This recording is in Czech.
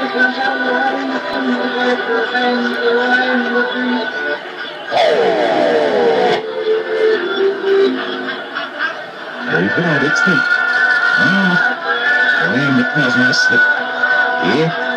Very good, it's good. William McNeil's going to slip. Here.